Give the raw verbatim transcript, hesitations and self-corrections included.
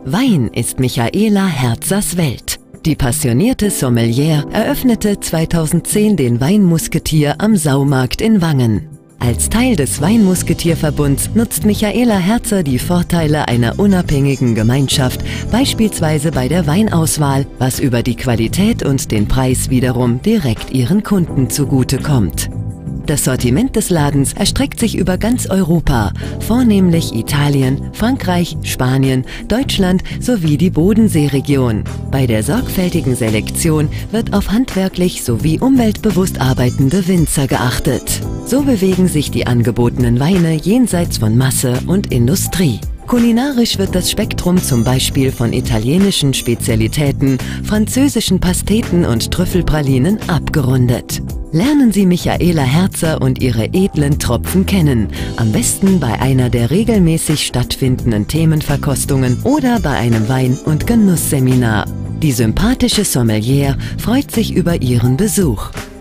Wein ist Michaela Herzers Welt. Die passionierte Sommelier eröffnete zweitausendzehn den Weinmusketier am Saumarkt in Wangen. Als Teil des Weinmusketierverbunds nutzt Michaela Herzer die Vorteile einer unabhängigen Gemeinschaft, beispielsweise bei der Weinauswahl, was über die Qualität und den Preis wiederum direkt ihren Kunden zugutekommt. Das Sortiment des Ladens erstreckt sich über ganz Europa, vornehmlich Italien, Frankreich, Spanien, Deutschland sowie die Bodenseeregion. Bei der sorgfältigen Selektion wird auf handwerklich sowie umweltbewusst arbeitende Winzer geachtet. So bewegen sich die angebotenen Weine jenseits von Masse und Industrie. Kulinarisch wird das Spektrum zum Beispiel von italienischen Spezialitäten, französischen Pasteten und Trüffelpralinen abgerundet. Lernen Sie Michaela Herzer und ihre edlen Tropfen kennen, am besten bei einer der regelmäßig stattfindenden Themenverkostungen oder bei einem Wein- und Genussseminar. Die sympathische Sommelier freut sich über Ihren Besuch.